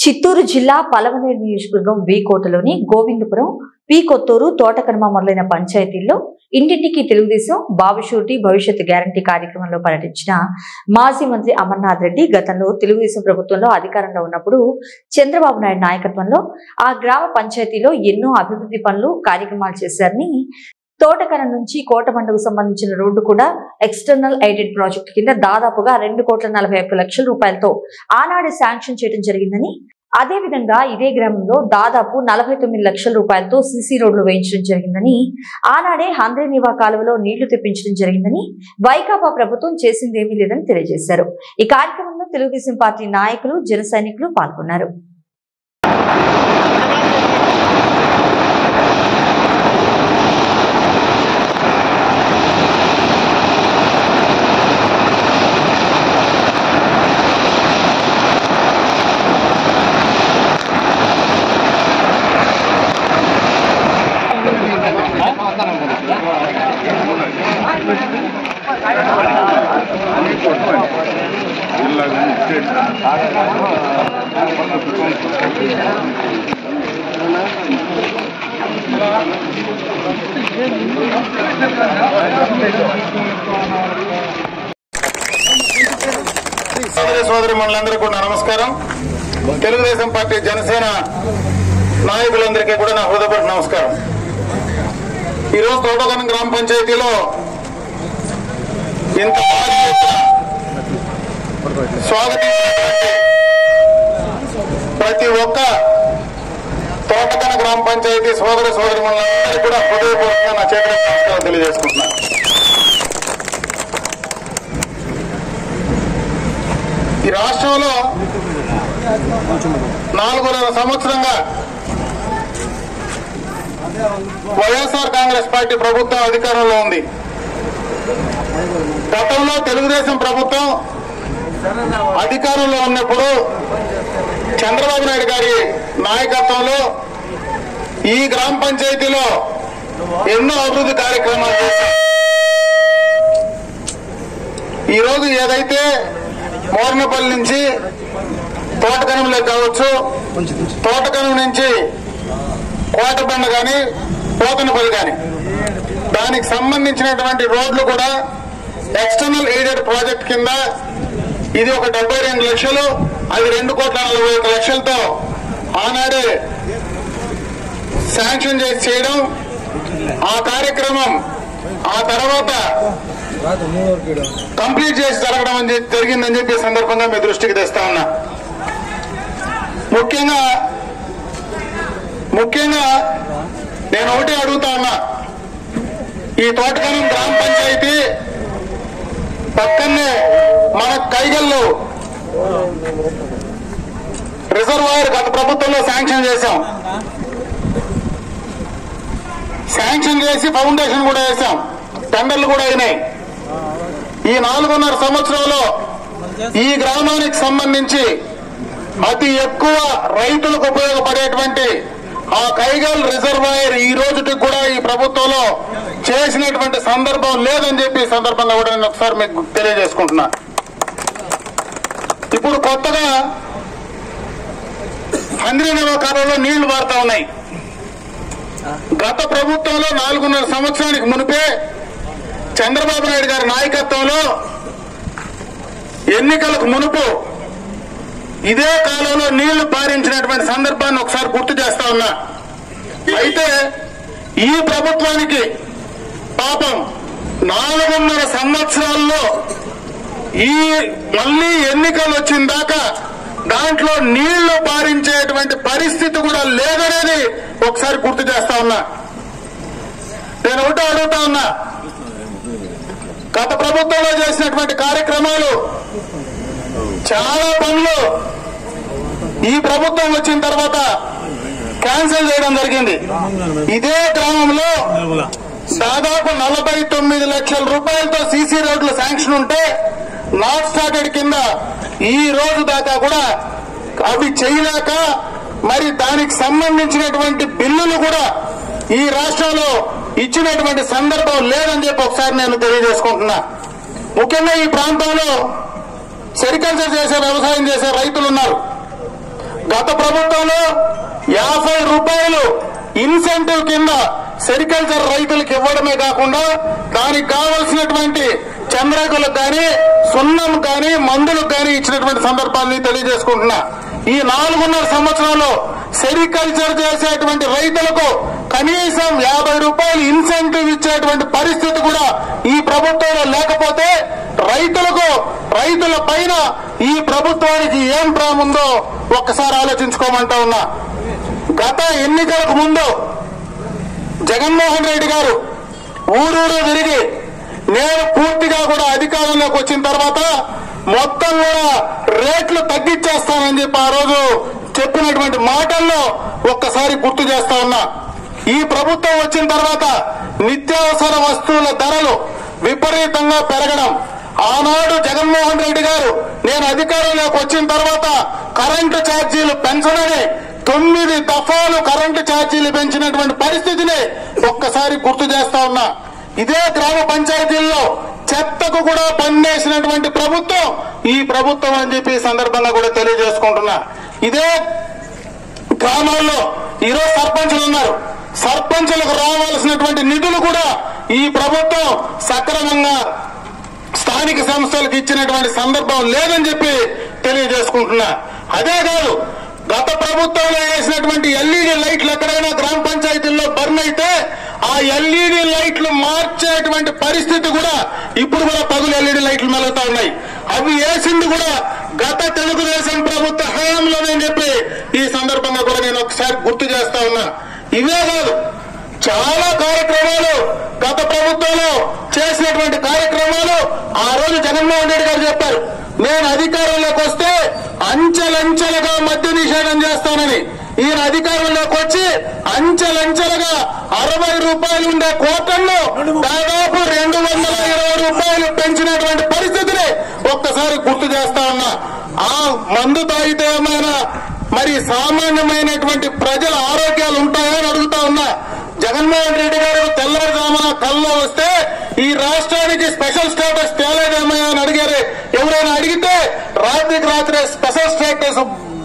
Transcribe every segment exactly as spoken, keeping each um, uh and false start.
చిత్తూరు జిల్లా పలమనేరు నియోజకవర్గం వి కోటలోని గోవిందపురం, పి కొత్తూరు, తోటకర్మ మొదలైన పంచాయతీల్లో ఇంటింటికి తెలుగుదేశం బాబుషూరిటీ భవిష్యత్ గ్యారంటీ కార్యక్రమంలో పర్యటించిన మాజీ మంత్రి అమర్నాథ్ రెడ్డి గతంలో తెలుగుదేశం ప్రభుత్వంలో అధికారంలో ఉన్నప్పుడు చంద్రబాబు నాయుడు నాయకత్వంలో ఆ గ్రామ పంచాయతీలో ఎన్నో అభివృద్ధి పనులు కార్యక్రమాలు చేశారని, తోటకరం నుంచి కోటమండకు సంబంధించిన రోడ్డు కూడా ఎక్స్టర్నల్ ఎయిడెడ్ ప్రాజెక్టు కింద దాదాపుగా రెండు కోట్ల నలభై ఒక్క లక్షల రూపాయలతో ఆనాడే శాంక్షన్ చేయడం జరిగిందని, అదే విధంగా ఇదే గ్రామంలో దాదాపు నలభై తొమ్మిది లక్షల రూపాయలతో సీసీ రోడ్లు వేయించడం జరిగిందని, ఆనాడే హంద్రీనివా కాలువలో నీళ్లు తెప్పించడం జరిగిందని, వైకాపా ప్రభుత్వం చేసిందేమీ లేదని తెలియజేశారు. ఈ కార్యక్రమంలో తెలుగుదేశం పార్టీ నాయకులు, జన సైనికులు పాల్గొన్నారు. సోదరి సోదరి మనులందరికీ కూడా నమస్కారం. తెలుగుదేశం పార్టీ జనసేన నాయకులందరికీ కూడా నా హృదయపూర్వక నమస్కారం. ఈరోజు తోటకరం గ్రామ పంచాయతీలో ఇంత స్వాగతించినటువంటి ప్రతి ఒక్క తోటకర గ్రామ పంచాయతీ సోదర సోదరి మనులందరికీ కూడా హృదయపూర్వకంగా నా చేతులకు నమస్కారం తెలియజేసుకుంటున్నాను. ఈ రాష్ట్రంలో నాలుగున్నర సంవత్సరంగా వైఎస్ఆర్ కాంగ్రెస్ పార్టీ ప్రభుత్వం అధికారంలో ఉంది. గతంలో తెలుగుదేశం ప్రభుత్వం అధికారంలో ఉన్నప్పుడు చంద్రబాబు నాయుడు గారి నాయకత్వంలో ఈ గ్రామ పంచాయతీలో ఎన్నో అభివృద్ధి కార్యక్రమాలు చేశారు. ఈరోజు ఏదైతే మోర్నపల్లి నుంచి తోటకరంలో కావచ్చు, తోటకరం నుంచి కోటబండ కానీ పోతనపల్లి కానీ దానికి సంబంధించినటువంటి రోడ్లు కూడా ఎక్స్టర్నల్ ఎయిడెడ్ ప్రాజెక్ట్ కింద ఇది ఒక డెబ్బై రెండు లక్షలు అది రెండు కోట్ల నలభై ఒక్క లక్షలతో ఆనాడే శాంక్షన్ చేసి చేయడం, ఆ కార్యక్రమం ఆ తర్వాత కంప్లీట్ చేసి జరగడం జరిగిందని చెప్పి సందర్భంగా మీ దృష్టికి తెస్తా ఉన్నా. ముఖ్యంగా ముఖ్యంగా నేను ఒకటి అడుగుతా ఉన్నా, ఈ తోటకరం గ్రామ పంచాయతీ పక్కనే మన కైగల్లో రిజర్వాయర్ గత ప్రభుత్వంలో శాంక్షన్ చేశాం. శాంక్షన్ చేసి ఫౌండేషన్ కూడా వేశాం, టెండర్లు కూడా అయినాయి. ఈ నాలుగున్నర సంవత్సరంలో ఈ గ్రామానికి సంబంధించి అతి ఎక్కువ రైతులకు ఉపయోగపడేటువంటి ఆ కైగల్ రిజర్వాయర్ ఈ రోజుకి కూడా ఈ ప్రభుత్వంలో చేసినటువంటి సందర్భం లేదని చెప్పి ఈ సందర్భంగా కూడా నేను ఒకసారి మీకు తెలియజేసుకుంటున్నా. ఇప్పుడు కొత్తగా హంద్రీనివా కాలంలో నీళ్లు పారుతా ఉన్నాయి. గత ప్రభుత్వంలో నాలుగున్నర సంవత్సరానికి మునిపే చంద్రబాబు నాయుడు గారి నాయకత్వంలో ఎన్నికలకు మునుపు ఇదే కాలంలో నీళ్లు పారించినటువంటి సందర్భాన్ని ఒకసారి గుర్తు చేస్తా ఉన్నా. అయితే ఈ ప్రభుత్వానికి పాపం నాలుగున్నర సంవత్సరాల్లో ఈ మళ్లీ ఎన్నికలు వచ్చిన దాకా దాంట్లో నీళ్లు పారించేటువంటి పరిస్థితి కూడా లేదనేది ఒకసారి గుర్తు చేస్తా ఉన్నా. నేను ఒకటి అడుగుతా ఉన్నా, గత ప్రభుత్వంలో చేసినటువంటి కార్యక్రమాలు చాలా పనులు ఈ ప్రభుత్వం వచ్చిన తర్వాత క్యాన్సిల్ చేయడం జరిగింది. ఇదే గ్రామంలో దాదాపు నలభై తొమ్మిది లక్షల రూపాయలతో సీసీ రోడ్లు శాంక్షన్ ఉంటే నాట్ స్టార్టెడ్ కింద ఈ రోజు దాకా కూడా అవి చేయలేక మరి దానికి సంబంధించినటువంటి బిల్లులు కూడా ఈ రాష్ట్రంలో ఇచ్చినటువంటి సందర్భం లేదని చెప్పి ఒకసారి నేను తెలియజేసుకుంటున్నా. ముఖ్యంగా ఈ ప్రాంతంలో సెరికల్చర్ చేసే వ్యవసాయం చేసే రైతులు ఉన్నారు. గత ప్రభుత్వంలో యాభై రూపాయలు ఇన్సెంటివ్ కింద సెరికల్చర్ రైతులకు ఇవ్వడమే కాకుండా దానికి కావలసినటువంటి చంద్రకులకు కానీ సున్నం కానీ మందులకు కానీ ఇచ్చినటువంటి సందర్భాన్ని తెలియజేసుకుంటున్నా. ఈ నాలుగున్నర సంవత్సరంలో సెరికల్చర్ చేసేటువంటి రైతులకు కనీసం యాభై రూపాయలు ఇన్సెంటివ్ ఇచ్చేటువంటి పరిస్థితి కూడా ఈ ప్రభుత్వంలో లేకపోతే రైతులకు రైతుల పైన ఈ ప్రభుత్వానికి ఏం ప్రేమ ఉందో ఒక్కసారి ఆలోచించుకోమంటా ఉన్నా. గత ఎన్నికలకు ముందు జగన్మోహన్ రెడ్డి గారు ఊరూరు తిరిగి నేను పూర్తిగా కూడా అధికారంలోకి వచ్చిన తర్వాత మొత్తం కూడా రేట్లు తగ్గించేస్తానని చెప్పి ఆ రోజు చెప్పినటువంటి మాటల్లో ఒక్కసారి గుర్తు చేస్తా ఉన్నా. ఈ ప్రభుత్వం వచ్చిన తర్వాత నిత్యావసర వస్తువుల ధరలు విపరీతంగా పెరగడం, ఆనాడు జగన్మోహన్ రెడ్డి గారు నేను అధికారంలోకి వచ్చిన తర్వాత కరెంటు ఛార్జీలు పెంచడని తొమ్మిది దఫాలు కరెంటు ఛార్జీలు పెంచినటువంటి పరిస్థితిని ఒక్కసారి గుర్తు చేస్తా ఉన్నా. ఇదే గ్రామ పంచాయతీల్లో చెత్తకు కూడా పన్నేసినటువంటి ప్రభుత్వం ఈ ప్రభుత్వం అని చెప్పి ఈ సందర్భంగా కూడా తెలియజేసుకుంటున్నా. ఇదే గ్రామాల్లో ఈరోజు సర్పంచులు ఉన్నారు. సర్పంచులకు రావాల్సినటువంటి నిధులు కూడా ఈ ప్రభుత్వం సక్రమంగా స్థానిక సంస్థలకు ఇచ్చినటువంటి సందర్భం లేదని చెప్పి తెలియజేసుకుంటున్నా. అదే కాదు, గత ప్రభుత్వంలో వేసినటువంటి ఎల్ఈడి లైట్లు ఎక్కడైనా గ్రామ పంచాయతీల్లో బర్న్ అయితే ఆ ఎల్ఈడి లైట్లు మార్చేటువంటి పరిస్థితి కూడా ఇప్పుడు కూడా పగులు ఎల్ఈడి లైట్లు మెలుగుతా ఉన్నాయి. అవి వేసింది కూడా గత తెలుగుదేశం ప్రభుత్వ హయాంలోనే చెప్పి ఈ సందర్భంగా కూడా నేను ఒకసారి గుర్తు చేస్తా ఉన్నా. ఇవే కాదు, చాలా కార్యక్రమాలు గత ప్రభుత్వంలో చేసినటువంటి కార్యక్రమాలు ఆ రోజు జగన్మోహన్ రెడ్డి గారు చెప్పారు, నేను అధికారంలోకి వస్తే అంచెలంచెలుగా మద్య నిషేధం చేస్తానని. ఈయన అధికారంలోకి వచ్చి అంచెలంచెలుగా అరవై రూపాయలు ఉండే కోటల్లో దాదాపు రెండు వందల ఇరవై రూపాయలు పెంచినటువంటి పరిస్థితిని ఒక్కసారి గుర్తు చేస్తా ఉన్నా. ఆ మందు తాగితే ఏమైనా మరి సామాన్యమైనటువంటి ప్రజల ఆరోగ్యాలు ఉంటాయని అడుగుతా ఉన్నా. జగన్మోహన్ రెడ్డి గారు తెల్లవారుజామున కల్లో వస్తే ఈ రాష్ట్రానికి స్పెషల్ స్టేటస్ తేలేదేమయ్యా అని అడిగారు. ఎవరైనా అడిగితే రాత్రికి రాత్రే స్పెషల్ స్టేటస్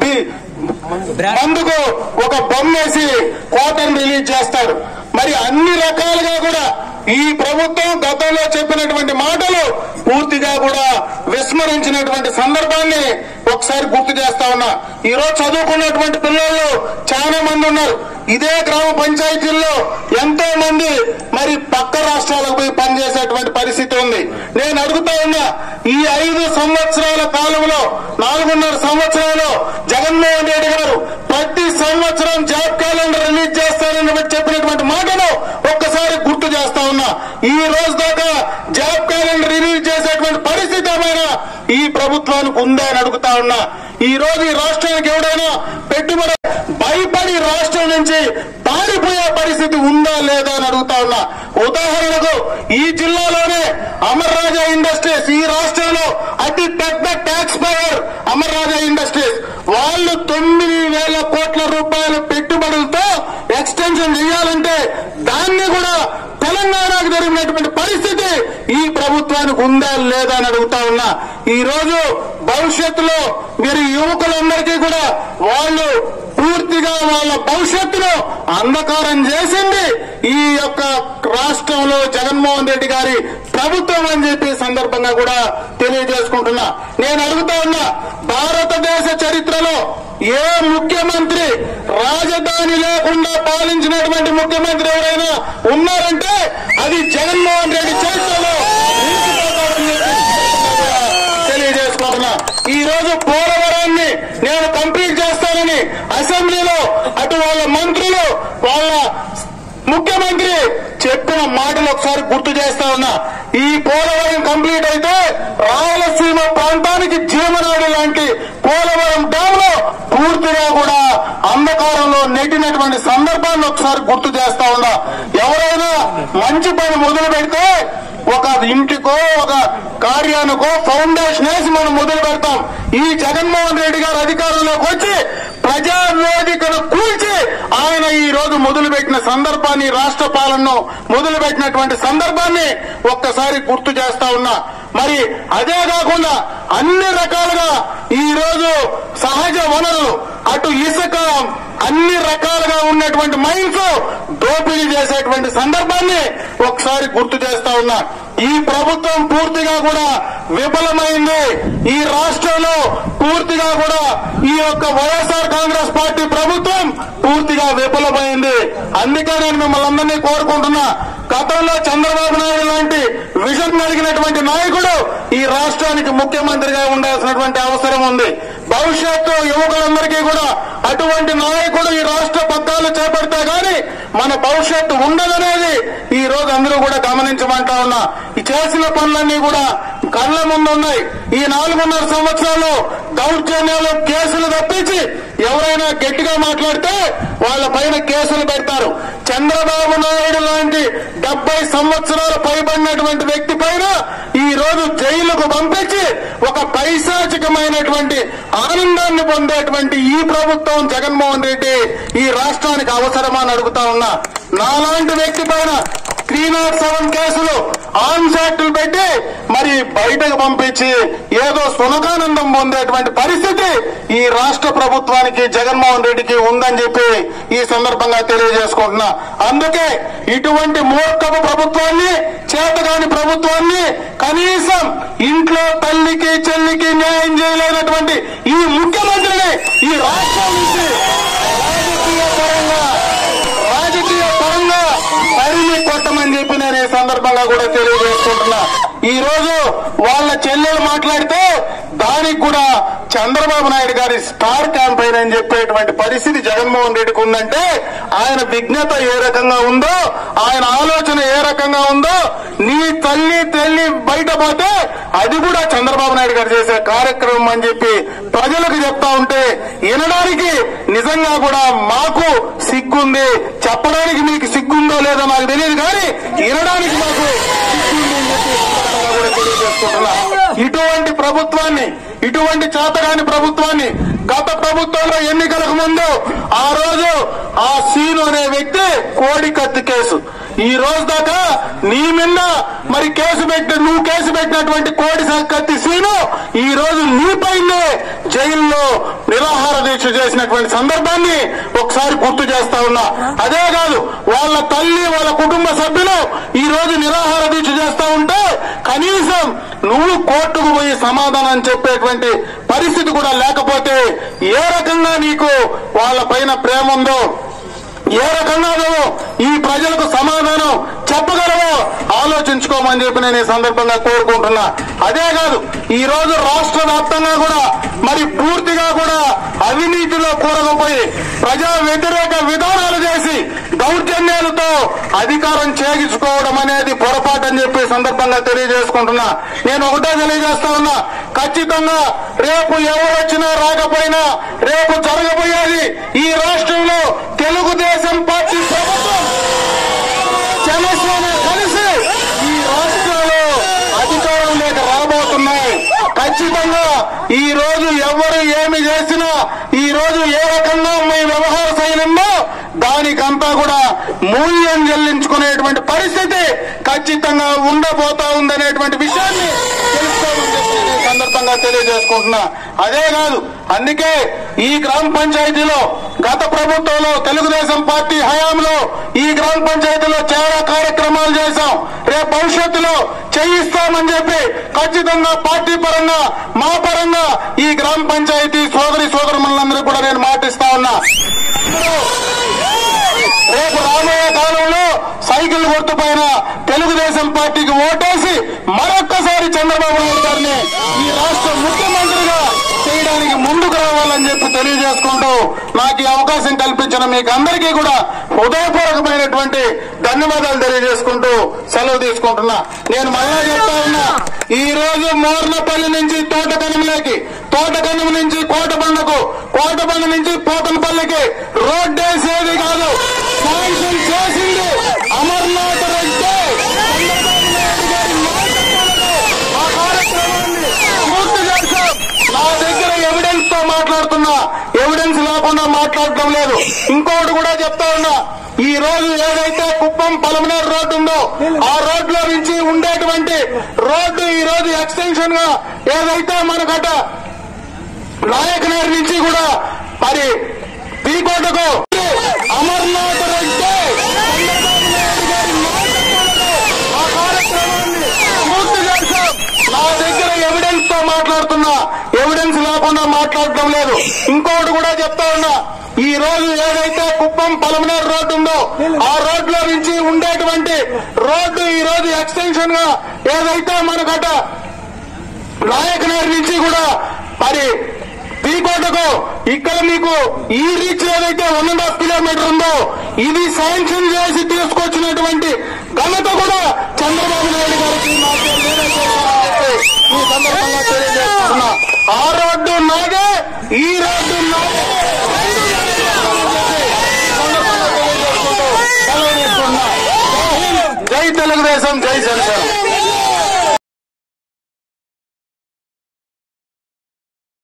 మందుకు ఒక బొమ్మేసి కోటను రిలీజ్ చేస్తాడు. మరి అన్ని రకాలుగా కూడా ఈ ప్రభుత్వం గతంలో చెప్పినటువంటి మాటలు పూర్తిగా కూడా విస్మరించినటువంటి సందర్భాన్ని ఒకసారి గుర్తు చేస్తా ఉన్నా. ఈ రోజు చదువుకున్నటువంటి పిల్లలు చాలా మంది ఉన్నారు. ఇదే గ్రామ పంచాయతీల్లో ఎంతో మంది మరి పక్క రాష్ట్రాలకు పోయి పనిచేసేటువంటి పరిస్థితి ఉంది. నేను అడుగుతా ఉన్నా, ఈ ఐదు సంవత్సరాల కాలంలో నాలుగున్నర సంవత్సరాలు జగన్మోహన్ రెడ్డి గారు ప్రతి సంవత్సరం జాబ్ క్యాలెండర్ రిలీజ్ చేస్తారని చెప్పినటువంటి మాటను ఒక్కసారి గుర్తు చేస్తా ఉన్నా. ఈ రోజు దాకా జాబ్ క్యాలెండర్ రిలీజ్ చేసేటువంటి పరిస్థితి ఏమైనా ఈ ప్రభుత్వానికి ఉందా అని అడుగుతా ఉన్నా. ఈ రోజు ఈ రాష్ట్రానికి ఎవడైనా పెట్టుబడి భయపడి రాష్ట్రం నుంచి పారిపోయే పరిస్థితి ఉందా లేదా అని అడుగుతా ఉన్నా. ఉదాహరణకు ఈ జిల్లాలోనే అమర్ రాజా ఇండస్ట్రీస్, ఈ రాష్ట్రంలో అతి పెద్ద tax payer Amar Raja industries, వాళ్ళు తొమ్మిది వేల కోట్ల రూపాయల పెట్టుబడులతో ఎక్స్టెన్షన్ చేయాలంటే దాన్ని కూడా తెలంగాణకు జరిగినటువంటి పరిస్థితి ఈ ప్రభుత్వానికి ఉందా లేదా అని అడుగుతా ఉన్నా. ఈ రోజు భవిష్యత్తులో మీరు యువకులందరికీ కూడా వాళ్ళు పూర్తిగా వాళ్ళ భవిష్యత్తులో అంధకారం చేసింది ఈ యొక్క రాష్ట్రంలో జగన్మోహన్ రెడ్డి గారి ప్రభుత్వం అని చెప్పి సందర్భంగా కూడా తెలియజేసుకుంటున్నా. నేను అడుగుతా ఉన్నా, భారతదేశ చరిత్రలో ఏ ముఖ్యమంత్రి రాజధాని లేకుండా పాలించినటువంటి ముఖ్యమంత్రి ఎవరైనా ఉన్నారంటే అది జగన్మోహన్ రెడ్డి చరిత్రలో తెలియజేసుకుంటున్నా. ఈ రోజు పోలవరాన్ని నేను కంప్లీట్ చేస్తానని అసెంబ్లీలో అటు వాళ్ళ మంత్రులు వాళ్ళ ముఖ్యమంత్రి చెప్పిన మాటలు ఒకసారి గుర్తు చేస్తా ఉన్నా. ఈ పోలవరం కంప్లీట్ అయితే రాయలసీమ ప్రాంతానికి జీవనాడి లాంటి పోలవరం డ్యామ్ లో పూర్తిగా కూడా అంధకారంలో నెట్టినటువంటి సందర్భాన్ని ఒకసారి గుర్తు చేస్తా ఉన్నా. ఎవరైనా మంచి పని మొదలు పెడితే ఒక ఇంటికో ఒక కార్యానికో ఫౌండేషన్ వేసి మనం మొదలు పెడతాం. ఈ జగన్మోహన్ రెడ్డి గారు అధికారంలోకి వచ్చి ప్రజావేదికను కూల్చి ఆయన ఈ రోజు మొదలు పెట్టిన సందర్భాన్ని, రాష్ట్ర పాలనను మొదలు పెట్టినటువంటి సందర్భాన్ని ఒక్కసారి గుర్తు చేస్తా ఉన్నా. మరి అదే కాకుండా అన్ని రకాలుగా ఈ రోజు సహజ వనరులు అటు ఇసుక అన్ని రకాలుగా ఉన్నటువంటి మైన్స్ దోపిడీ చేసేటువంటి సందర్భాన్ని ఒకసారి గుర్తు చేస్తా ఉన్నా. ఈ ప్రభుత్వం పూర్తిగా కూడా విఫలమైంది. ఈ రాష్ట్రంలో పూర్తిగా కూడా ఈ యొక్క వైఎస్ఆర్ కాంగ్రెస్ పార్టీ ప్రభుత్వం పూర్తిగా విఫలమైంది. అందుకే నేను మిమ్మల్ని అందరినీ కోరుకుంటున్నా, గతంలో చంద్రబాబు నాయుడు లాంటి విజన్ కలిగినటువంటి నాయకుడు ఈ రాష్ట్రానికి ముఖ్యమంత్రిగా ఉండాల్సినటువంటి అవసరం ఉంది. భవిష్యత్తు యువకులందరికీ కూడా అటువంటి నాయకుడు ఈ రాష్ట్ర పగ్గాలు చేపడితే గాని మన భవిష్యత్తు ఉండదనేది ఈ రోజు అందరూ కూడా గమనించమంటా ఉన్నా. ఈ చేసిన పనులన్నీ కూడా కళ్ళ ముందు ఉన్నాయి. ఈ నాలుగున్నర సంవత్సరాలు దౌర్జన్యాలు కేసులు తప్పించి ఎవరైనా గట్టిగా మాట్లాడితే వాళ్ళ పైన కేసులు పెడతారు. చంద్రబాబు నాయుడు లాంటి డెబ్బై సంవత్సరాలు పైబడినటువంటి వ్యక్తి పైన ఈ రోజు జైలుకు పంపించి ఒక పైశాచికమైనటువంటి ఆనందాన్ని పొందేటువంటి ఈ ప్రభుత్వం జగన్మోహన్ రెడ్డి ఈ రాష్ట్రానికి అవసరమా అని అడుగుతా ఉన్నా. నాలాంటి వ్యక్తి పైన త్రీ నాట్ సెవెన్ కేసులు ఆన్సాక్టులు పెట్టి మరి బయటకు పంపించి ఏదో సునకానందం పొందేటువంటి పరిస్థితి ఈ రాష్ట్ర ప్రభుత్వానికి జగన్మోహన్ రెడ్డికి ఉందని చెప్పి ఈ సందర్భంగా తెలియజేసుకుంటున్నా. అందుకే ఇటువంటి మూర్ఖపు ప్రభుత్వాన్ని, చేతగాని ప్రభుత్వాన్ని, కనీసం ఇంట్లో తల్లికి చెల్లికి న్యాయం చేయలేనటువంటి ఈ ముఖ్యమంత్రిని ఈ రాష్ట్రం నుంచి రాజకీయ పరంగా రాజకీయ పరంగా పరిమి కొట్టమని చెప్పి నేను ఈ సందర్భంగా కూడా తెలియజేసుకుంటున్నా. ఈ రోజు వాళ్ళ చెల్లెలు మాట్లాడితే దానికి కూడా చంద్రబాబు నాయుడు గారి స్టార్ క్యాంపెయిన్ అని చెప్పేటువంటి పరిస్థితి జగన్మోహన్ రెడ్డికి ఉందంటే ఆయన విజ్ఞత ఏ రకంగా ఉందో, ఆయన ఆలోచన ఏ రకంగా ఉందో, నీ తల్లి తల్లి బయట పోతే అది కూడా చంద్రబాబు నాయుడు గారు చేసే కార్యక్రమం అని చెప్పి ప్రజలకు చెప్తా ఉంటే వినడానికి నిజంగా కూడా మాకు సిగ్గుంది. చెప్పడానికి మీకు సిగ్గుందో లేదో నాకు తెలియదు, కానీ వినడానికి మాకు సిగ్గుంది అని చెప్పి కూడా తెలియజేసుకుంటున్నా. ఇటువంటి ప్రభుత్వాన్ని, ఇటువంటి చేతగాని ప్రభుత్వాన్ని గత ప్రభుత్వంలో ఎన్నికలకు ముందు ఆ రోజు ఆ సీను అనే వ్యక్తి కోడి కత్తి కేసు, ఈ రోజు దాకా నీ మీద మరి కేసు పెట్టి నువ్వు కేసు పెట్టినటువంటి కోడి కత్తి సీను ఈ రోజు నీపైనే జైల్లో నిరాహార దీక్ష చేసినటువంటి సందర్భాన్ని ఒకసారి గుర్తు చేస్తా ఉన్నా. అదే కాదు, వాళ్ళ తల్లి వాళ్ళ కుటుంబ సభ్యులు ఈ రోజు నిరాహార దీక్ష చేస్తా ఉంటే కనీసం నువ్వు కోర్టుకు పోయి సమాధానం చెప్పేటువంటి పరిస్థితి కూడా లేకపోతే ఏ రకంగా నీకు వాళ్ళ పైన ప్రేమ ఉందో, ఏ రకంగా నువ్వు ఈ ప్రజలకు సమాధానం చెప్పగలవో ఆలోచించుకోమని చెప్పి నేను ఈ సందర్భంగా కోరుకుంటున్నా. అదే కాదు, ఈ రోజు రాష్ట్ర వ్యాప్తంగా కూడా మరి పూర్తిగా కూడా అవినీతిలో కూరకపోయి ప్రజా వ్యతిరేక విధానాలు చేసి దౌర్జన్యాలతో అధికారం చేయించుకోవడం అనేది పొరపాటు అని చెప్పి సందర్భంగా తెలియజేసుకుంటున్నా. నేను ఒకటే తెలియజేస్తా ఉన్నా, ఖచ్చితంగా రేపు ఎవరు వచ్చినా రాకపోయినా రేపు జరగబోయేది ఈ రాష్ట్రంలో తెలుగుదేశం పార్టీ ప్రభుత్వం జనసేన కలిసి ఈ రాష్ట్రంలో అధికారంలోకి రాబోతున్నాయి. ఖచ్చితంగా ఈ రోజు ఎవరు ఏమి చేసినా, ఈ రోజు ఏ రకంగా మీ వ్యవహార శైలి ఉందో దానికంతా కూడా మూల్యం చెల్లించుకునేటువంటి పరిస్థితి ఖచ్చితంగా ఉండబోతా ఉందనేటువంటి విషయాన్ని తెలుసుకోమని చెప్పి ఈ సందర్భంగా తెలియజేసుకుంటున్నా. అదే కాదు, అందుకే ఈ గ్రామ పంచాయతీలో గత ప్రభుత్వంలో తెలుగుదేశం పార్టీ హయాంలో ఈ గ్రామ పంచాయతీలో చాలా కార్యక్రమాలు చేశాం. రేపు భవిష్యత్తులో చేయిస్తామని చెప్పి ఖచ్చితంగా పార్టీ పరంగా మా పరంగా ఈ గ్రామ పంచాయతీ సోదరి సోదరులందరూ కూడా నేను మాటిస్తా ఉన్నా. రేపు రాబోయే కాలంలో సైకిల్ గుర్తు పైన తెలుగుదేశం పార్టీకి ఓటేసి మరొక్కసారి చంద్రబాబు నాయుడు గారిని ఈ రాష్ట్ర ముఖ్యమంత్రిగా చేయడానికి ముందుకు రావాలని చెప్పి తెలియజేసుకుంటూ నాకు ఈ అవకాశం కల్పించిన మీకు అందరికీ కూడా హృదయపూర్వకమైనటువంటి ధన్యవాదాలు తెలియజేసుకుంటూ సెలవు తీసుకుంటున్నా. నేను మళ్ళా చెప్తా ఉన్నా, ఈ రోజు మోర్నపల్లి నుంచి తోటకనుమలోకి, తోటకనుమ నుంచి కోటబండకు, కోటబండ నుంచి పోతనపల్లికి రోడ్డు వేసేది కాదు, శాంక్షన్ చేసింది అమర్నాథ్ రెడ్డి. ఆ కార్యక్రమాన్ని పూర్తి చేశాం. నా దగ్గర ఎవిడెన్స్ తో మాట్లాడుతున్నా, ఎవిడెన్స్ లేకుండా మాట్లాడటం లేదు. ఇంకోటి కూడా చెప్తా ఉన్నా, ఈ రోజు ఏదైతే కుప్పం పలమనేరు రోడ్డు ఉందో ఆ రోడ్లో నుంచి ఉండేటువంటి రోడ్డు ఈ రోజు ఎక్స్టెన్షన్ గా ఏదైతే మనకట నాయకనగర్ నుంచి కూడా మరి పీకోటకు అమర్నాథ్ రెడ్డి ఆ కార్యక్రమాన్ని పూర్తి చేశాం. నా దగ్గర ఎవిడెన్స్ తో మాట్లాడుతున్నా, ఎవిడెన్స్ లేకుండా మాట్లాడటం లేదు. ఇంకోటి కూడా చెప్తా ఉన్నా, ఈ రోజు ఏదైతే కుప్పం పలమనేరు రోడ్డు ఉందో ఆ రోడ్లో నుంచి ఉండేటువంటి రోడ్డు ఈ రోజు ఎక్స్టెన్షన్ గా ఏదైతే మనకట నాయకనగర్ నుంచి కూడా మరి పీకోటకు ఇక్కడ మీకు ఈ రీచ్ ఏదైతే వన్ అండ్ హాఫ్ కిలోమీటర్ ఉందో ఇది శాంక్షన్ చేసి తీసుకొచ్చినటువంటి ఘనత కూడా చంద్రబాబు నాయుడు గారికి ఈ సందర్భంగా తెలియజేస్తున్నా. ఆ రోడ్డు నాగే, ఈ రోడ్డు నాగే. జై తెలుగుదేశం, జై జనసేన.